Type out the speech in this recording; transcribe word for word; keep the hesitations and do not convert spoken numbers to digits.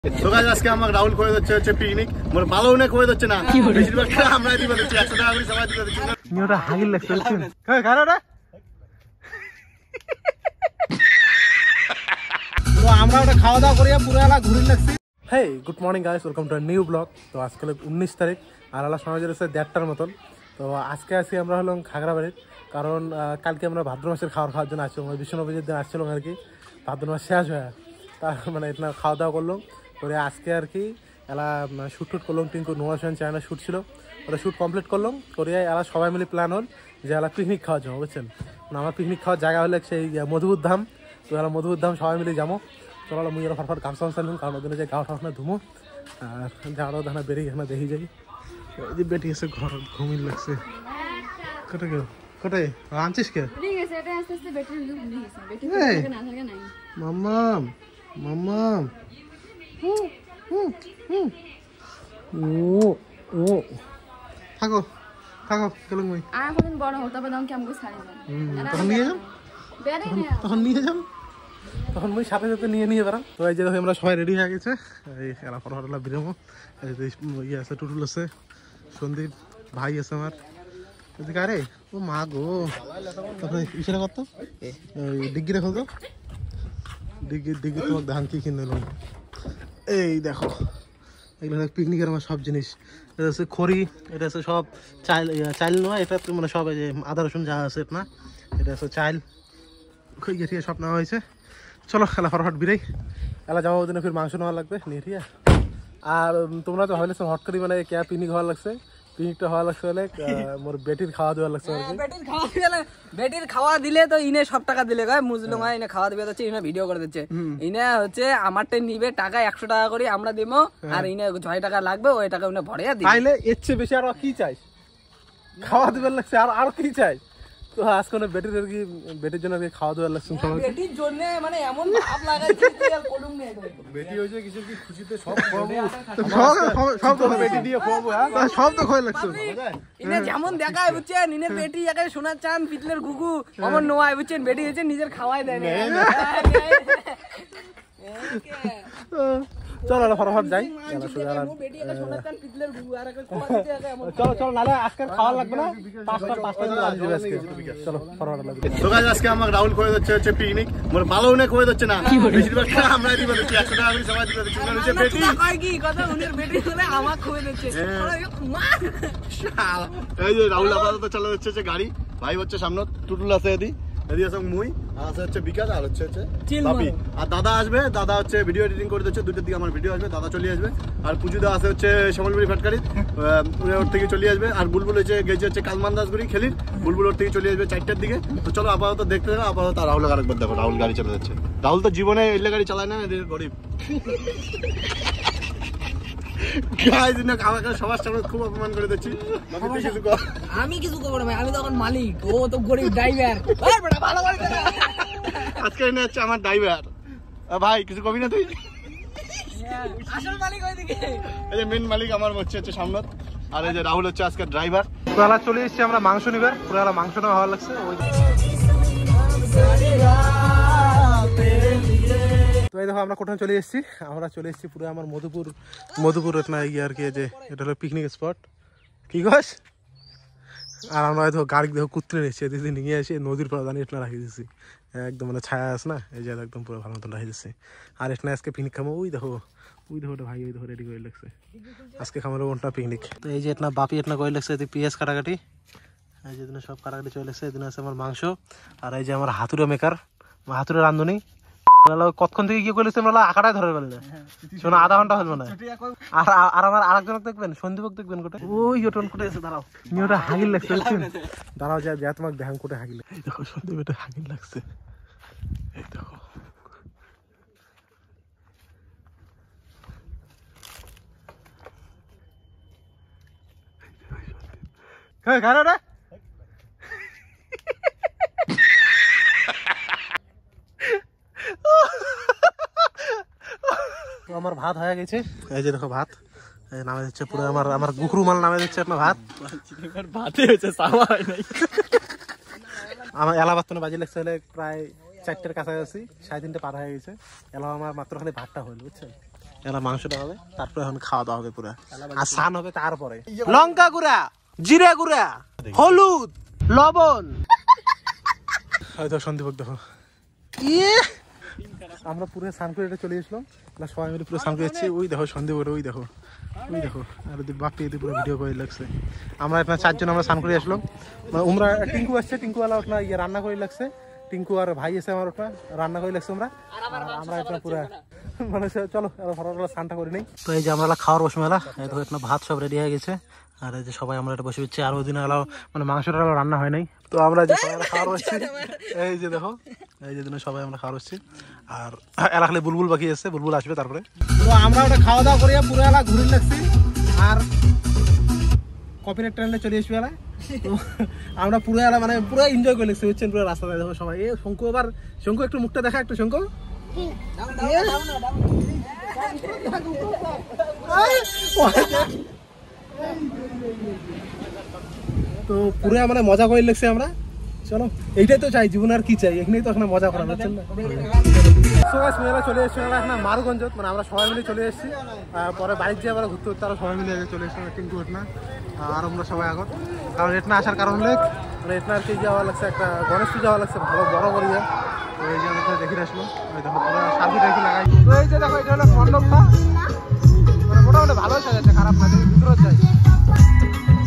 আজকে আমাকে রাহুল করে দিচ্ছে হচ্ছে পিকনিক মানে ভালো না করে দিচ্ছে না বেশিরভাগ আমরা দিব দিচ্ছি একশো টাকা করে সবাই দিতে দিচ্ছি নিওটা হাগিল লাগছে হ্যাঁ খারাটা তো আমরা ওটা খাওয়া দাওয়া করিয়া পুরো এলা ঘুরে লাগছি। Hey good morning guys, welcome to new blog. তো আজকে উনিশ তারিখ আর আলা সময় হচ্ছে দেড়টার মতন। তো আজকে আসি আমরা হলাম খাগড়াবাড়ির, কারণ কালকে আমরা ভাদ্র মাসের খাওয়ার খাওয়ার জন্য আসছিলাম, বিষ্ণুনবীজের দিন আসছিলাম আর কি। ভাদ্র মাস শেষ হয়ে তার মানে এটা খাওয়া দাওয়া করলাম করে আজকে আর কি এলা শ্যুট টুট করলাম। টিঙ্কু নোয়াশন চ্যানেল শ্যুট ছিল, ওটা শ্যুট কমপ্লিট করলাম করে এলা সবাই মিলে প্ল্যান হল যে এলা পিকনিক খাওয়ার জন্য, বুঝছেন। আমার পিকনিক খাওয়ার জায়গা হলে সেই মধুপুর ধাম। তো এলা মধুপুর ধাম সবাই মিলে যাবো। চলো মুই এরা ফটফট গামছা গামছা নিলাম, কারণ ওদের যে গাও ঠাকুনা ধুমো আর যাওয়ারও ধানা বেরিয়ে এখানে দেখি যাই যে বেটি এসে ঘর ঘুমিয়ে লাগছে। কোটে কেউ কোটে আনছিস কে মাম্মাম মাম্মাম ও ও থাকো থাকো কেন মই আর কতদিন বড় হও তবে দাম কি আমাকে ছাড়ি দাও তখন নিয়ে যাও তখন নিয়ে যাও তখন মই সাথে সাথে নিয়ে নিয়ে বেড়াম। তো এই যে আমরা সবাই রেডি হয়ে গেছে, এই খেলা ফটোলা বেরোবো। ইয়ে আছে টুটুল আছে, সন্দীপ ভাই আছে আমার এদিকে। আরে ও মা গো ইশারা করতো ডিগ্গি রেখো তো ডিগ্গি ডিগ্গি তোমাকে ধান কি কিনে নিলাম। এই দেখো এগুলো পিকনিকের আমার সব জিনিস। এটা হচ্ছে খড়ি, এটা হচ্ছে সব চাল চাল নয়, এটা মানে সব এই যে আদা রসুন যা আছে না, এটা হচ্ছে চাল খুঁজে গিয়ে সব নেওয়া হয়েছে। চলো খেলা ফটাফট বিরাই এলা যাওয়া ওদিনে ফির মাংস নেওয়া লাগবে নিয়ে ঠিক। আর তোমরা তো ভাবলে হট করি মানে কে পিকনিক হওয়া লাগছে, পিকনিকটা হওয়া লাগছে বলে মোর বেটির খাওয়া দেওয়া লাগছে। বেটির খাওয়া দিলে বেটির খাওয়া দিলে তো ইনে সব টাকা দিলে গায় মুজলুম হয় ইনে খাওয়া দিবে হচ্ছে, ইনে ভিডিও করে দিচ্ছে। ইনে হচ্ছে আমারটা নিবে টাকা একশো টাকা করে আমরা দিব, আর ইনে ছয় টাকা লাগবে ওই টাকা উনি ভরে দিবে। তাইলে এর চেয়ে বেশি আর কি চাই, খাওয়া দিবে লাগছে আর আর কি চাই। তো আজকে বেটির আর কি বেটির জন্য খাওয়া দাওয়া লাগছে বেটির জন্য, মানে এমন ভাব লাগাইছে আর কলম নেই বেটি হইছে কিছু কি খুশিতে সব খাওয়াবো সব সব বেটি দিয়ে খাওয়াবো। হ্যাঁ সব তো খাওয়া লাগছে ইনে যেমন দেখায় বুঝছেন। ইনে বেটি একাই সোনার চান পিতলের গুগু আমার নোয়ায় বুঝছেন, বেটি হইছে নিজের খাওয়াই দেয় না। চলো ফটাফট যাই, চলো চলো নালে আজকে খাওয়া লাগবে না, পাঁচটা পাঁচটা বাজে যাবে আজকে। চলো ফটাফট লাগবে। তো গাইস আজকে আমাকে রাহুল করে দিচ্ছে হচ্ছে পিকনিক মানে ভালো না করে দিচ্ছে না বেশিরভাগ আমরা দিব দিচ্ছি একশো টাকা করে সবাই দিতে দিচ্ছি। হচ্ছে বেটি কয় কি কথা উনির বেটি বলে আমাকে করে দিচ্ছে। এই যে রাহুল আপাতত চালা যাচ্ছে যে গাড়ি, ভাই হচ্ছে সামনে টুটুল আছে এদি এদি আছে মুই আছে হচ্ছে বিকাশ আর হচ্ছে হচ্ছে বাপি আর দাদা আসবে। দাদা হচ্ছে ভিডিও এডিটিং করে দিচ্ছে, দুটোর দিকে আমার ভিডিও আসবে, দাদা চলে আসবে। আর পুজুদা আছে হচ্ছে শ্যামলবাড়ি ফ্যাটকারি ওর থেকে চলে আসবে। আর বুলবুল হচ্ছে গেছে হচ্ছে কালমান দাসগুড়ি খেলির, বুলবুল ওর থেকে চলে আসবে চারটার দিকে। তো চলো আপাতত দেখতে থাকো। আপাতত রাহুল আরেকবার দেখো রাহুল গাড়ি চালা যাচ্ছে। রাহুল তো জীবনে এলে গাড়ি চালায় না, গরিব সবার সামনে খুব অপমান করে দিচ্ছি। আমি কিছু করবো না ভাই, আমি তখন মালিক, ও তো গরিব ড্রাইভার। আজকে এনে হচ্ছে আমার ড্রাইভার ভাই, কিছু কবি না তুই আসল মালিক ওইদিকে, এই যে মেন মালিক আমার হচ্ছে হচ্ছে সামনে। আর এই যে রাহুল হচ্ছে আজকে ড্রাইভার। পুরা চলে এসেছি আমরা মাংস নিবার, পুরা মাংস নেওয়া ভালো লাগছে। তো এই দেখো আমরা কোথায় চলে এসেছি, আমরা চলে এসেছি পুরো আমার মধুপুর মধুপুর না ইয়ে আর কি, যে এটা হলো পিকনিক স্পট কি গাছ। আর আমরা দেখো গাড়ি দেখো কুত্তে নিয়েছি, দিদি নিয়ে এসে নদীর পর দাঁড়িয়ে এটা রাখি দিচ্ছি একদম মানে ছায়া আছে না, এই যে একদম পুরো ভালো মতন রাখি দিচ্ছি। আর এটা আজকে পিকনিক খাবো, ওই দেখো ওই দেখো ভাই ওই দেখো রেডি করে লাগছে আজকে খামার ওটা পিকনিক। তো এই যে এটা বাপি এটা করে লাগছে পেঁয়াজ কাটাকাটি, এই যে সব কাটাকাটি চলে লাগছে। এদিন আছে আমার মাংস, আর এই যে আমার হাতুড়া মেকার হাতুড়া রান্ধুনি কতক্ষণ থেকে কি করলেছে আমরা আঁকাটাই ধরে পেলে শোনো আধা ঘন্টা হল না। আর আর আমার আরেকজনক দেখবেন সন্দীপক দেখবেন কোটে ওই ওটন কোটে আছে, দাঁড়াও নিওটা হাগিল লাগছে দাঁড়াও যা যা তোমাকে দেখান কোটে হাগিল। এই দেখো সন্দীপ এটা হাগিল লাগছে, এই দেখো হ্যাঁ গাড়া আমার ভাত হয়ে গেছে। এই যে দেখো ভাত নামে দিচ্ছে পুরো আমার আমার গুকরু মাল নামে দিচ্ছে আপনার ভাত ভাতে হয়েছে সাওয়া হয় নাই। আমার এলাহাবাদ তো বাজি লাগছে হলে প্রায় চারটের কাছাকাছি, সাড়ে তিনটে পার হয়ে গেছে। এলাহা আমার মাত্র খালি ভাতটা হইল বুঝছেন। এরা মাংসটা হবে, তারপরে এখন খাওয়া দাওয়া হবে পুরা, আর স্নান হবে তারপরে। লঙ্কা গুঁড়া, জিরা গুঁড়া, হলুদ, লবণ। হয়তো সন্দীপ দেখো ইয়ে আমরা পুরো স্নান করে এটা চলে এসলাম, সবাই মিলে পুরো স্নান করেছি। ওই দেখো সন্দীপ, ওই দেখো ওই দেখো, আর ওদের বাপি এদের পুরো ভিডিও করে লাগছে। আমরা আপনার চারজন আমরা স্নান করে আসলাম, আমরা টিঙ্কু আসছে, টিঙ্কুওয়ালা ওঠা ইয়ে রান্না করে লাগছে, টিঙ্কু আর ভাই এসে আমার ওঠা রান্না করে লাগছে। আমরা আমরা একটা পুরো মানে চলো ফটোগুলো স্নানটা করে নেই। তো এই যে আমরা খাওয়ার বসে মেলা, এই দেখো একটা ভাত সব রেডি হয়ে গেছে, আর এই যে সবাই আমরা এটা বসে দিচ্ছি। আর ওই দিন এলাও মানে মাংসটা এলাও রান্না হয় নাই, তো আমরা যে সবাই খাওয়ার বসছি, এই যে দেখো এই যে দিনে সবাই আমরা খাওয়ার বসছি। আর এলা খালি বুলবুল বাকি আছে, বুলবুল আসবে তারপরে। তো আমরা ওটা খাওয়া দাওয়া করিয়া পুরো এলা ঘুরে লাগছি, আর কপিরাইট ট্রেনে চলে আসবে এলা। তো আমরা পুরো এলা মানে পুরো এনজয় করে লাগছি, বুঝছেন, পুরো রাস্তায় দেখো সবাই। এ শঙ্কু, আবার শঙ্কু একটু মুখটা দেখা, একটু শঙ্কু। তো পুরো মানে মজা করে লাগছে আমরা। চলো এইটাই তো চাই জীবন, আর কি চাই, এখানেই তো এখন মজা করা বুঝছেন না। চলে এসছি এখন মারুগঞ্জ, মানে আমরা সবাই মিলে চলে এসেছি। পরে বাড়ির যে আবার ঘুরতে ঘুরতে আরো সবাই মিলে চলে এসছি টিঙ্কু ঘটনা, আর আমরা সবাই আগত। কারণ এটনা আসার কারণ হলে মানে এটনা আর কি যাওয়া লাগছে, একটা গণেশ পুজো যাওয়া লাগছে ভালো বড় করিয়া। তো এই যে আমরা দেখে আসলাম, ওই দেখো পুরো সার্ভি টাইপি লাগাই। তো এই যে দেখো এটা হলো মণ্ডপটা, মানে মোটামুটি ভালোই সাজাচ্ছে, খারাপ না, ভিতরে যাই।